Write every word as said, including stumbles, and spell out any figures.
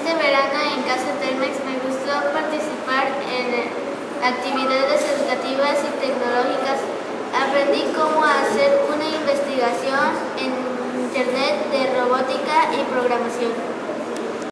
Este verano en Casa Telmex me gustó participar en actividades educativas y tecnológicas. Aprendí cómo hacer una investigación en Internet de robótica y programación.